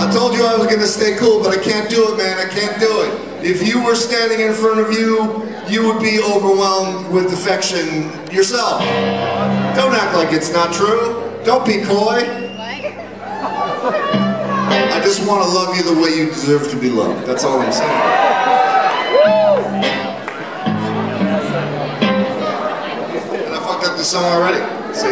I told you I was going to stay cool, but I can't do it, man. I can't do it. If you were standing in front of you, you would be overwhelmed with affection yourself. Don't act like it's not true. Don't be coy. I just want to love you the way you deserve to be loved. That's all I'm saying. And I fucked up the song already. See?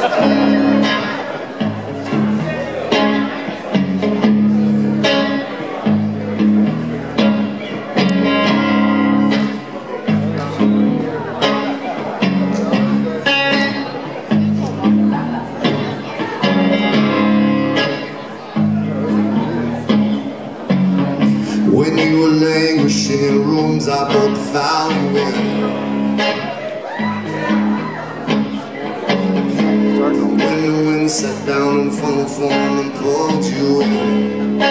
When you were languishing in rooms I both found you in, when the wind sat down in full form and pulled you in,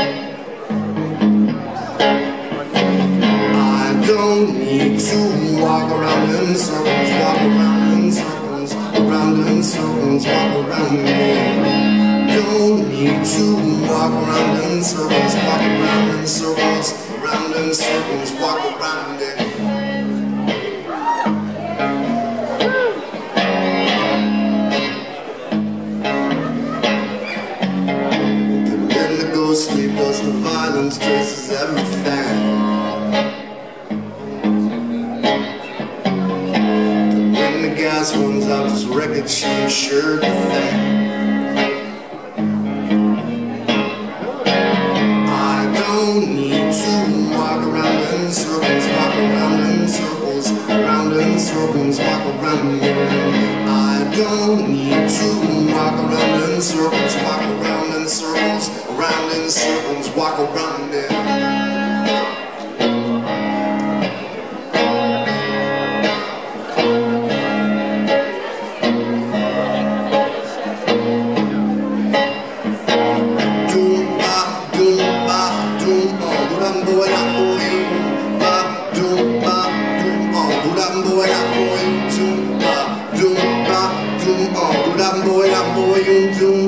I don't need to walk around in circles, walk around in circles, around in circles, walk around me. Don't need to walk around in circles, walk around in circles, around in circles, walk around it. When the ghost sleep does the violence, traces everything. When the gas runs out, this record she insured the thing. Circles, walk around me. I don't need to walk around in circles, walk around in circles, around in circles, walk around it. Doom ba doom ba doom oh, doom boy up boy, ba doom ba. Boy, boy, boy, boy,